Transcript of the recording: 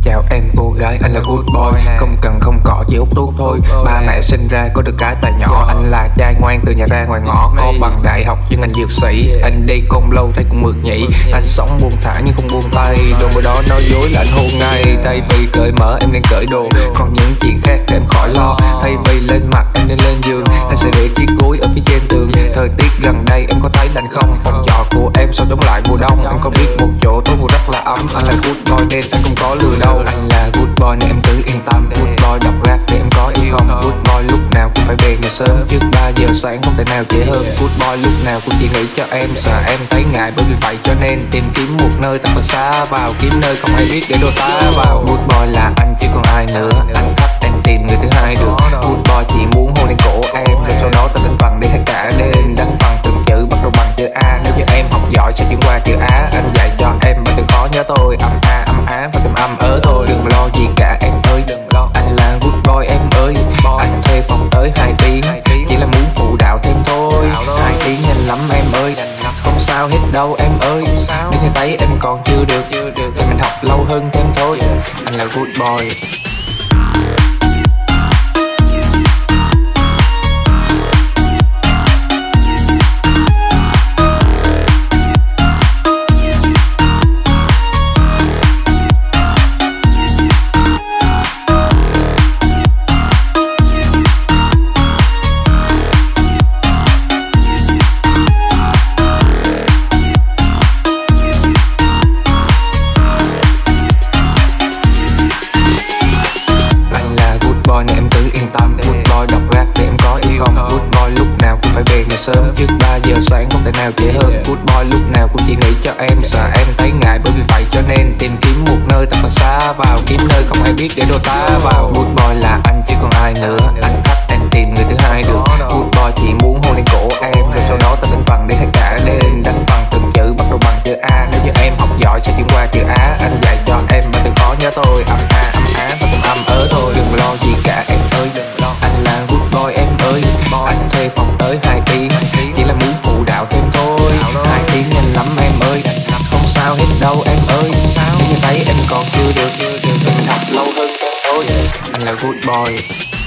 Chào em cô gái, anh là good boy. Không cần không cọ chỉ hút thuốc thôi. Ba mẹ sinh ra có được cái tài nhỏ. Anh là trai ngoan từ nhà ra ngoài ngõ. Có bằng đại học chuyên ngành dược sĩ. Anh đi Côn Lâu thấy cũng mượt nhỉ. Anh sống buông thả nhưng không buông tay. Đôi bữa đó nói dối là anh hôn ngay. Thay vì cởi mở em nên cởi đồ. Còn những chuyện khác để em khỏi lo. Thay vì lên mặt em nên lên giường. Anh sẽ để chiếc gối ở phía trên tường. Thời tiết gần đây em có thấy lạnh không? Phòng trọ của em sao đóng lại mùa đông. Em có biết một chỗ tối mùa rất là ấm. Anh là good boy nên anh không có lừa đâu. Anh là good boy nên em cứ yên tâm. Good boy đọc rap để em có yêu không? Good boy lúc nào cũng phải về nhà sớm. Trước 3 giờ sáng không thể nào trễ hơn. Good boy lúc nào cũng chỉ nghĩ cho em. Sợ em thấy ngại bởi vì vậy cho nên tìm kiếm một nơi ta phải xa vào. Kiếm nơi không ai biết để đôi ta vào. Good boy là anh chứ còn ai nữa. Anh thích em tìm người thứ hai được. Good boy chỉ muốn hôn lên cổ em. Rồi sau đó ta đánh vần để hết cả đêm. Đánh vần từng chữ bắt đầu bằng chữ A. Nếu như em học giỏi sẽ chuyển qua chữ Á. Anh dạy cho em và đừng khó nhớ tôi. Âm A âm Á và thêm âm ớ thôi. Đừng lo gì cả em ơi, đừng lo. Anh là good boy em ơi. Anh thuê phòng tới 2 tiếng. Chỉ là muốn phụ đạo thêm thôi. 2 tiếng nhanh lắm em ơi. Không sao hết đâu em ơi. Nếu như thấy em còn chưa được thì mình học lâu hơn thêm thôi. Anh là good boy. Sớm trước 3 giờ sáng không thể nào trễ hơn. Good boy lúc nào cũng chỉ nghĩ cho em. Sợ em thấy ngại bởi vì vậy cho nên tìm kiếm một nơi ta phải xa vào. Kiếm nơi không ai biết để đôi ta vào. Good boy là anh chứ còn ai nữa. Anh thích em tìm người thứ hai được. Good boy chỉ muốn hôn lên cổ em. Rồi sau đó ta đánh vần để hết cả đêm. Đánh vần từng chữ bắt đầu bằng chữ A. Nếu như em học giỏi sẽ chuyển qua chữ Á. Anh dạy cho em và đừng khó nhớ tôi. Âm A âm Á và thêm âm ớ thôi. Đừng lo gì cả em ơi, đừng lo. Anh là good boy em ơi. Anh thuê phòng tới 2 tiếng. Chỉ là muốn phụ đạo thêm thôi. 2 tiếng nhanh lắm em ơi. Không sao hết đâu em ơi. Nếu như thấy em còn chưa được thì mình học lâu hơn thêm thôi. Anh là good boy.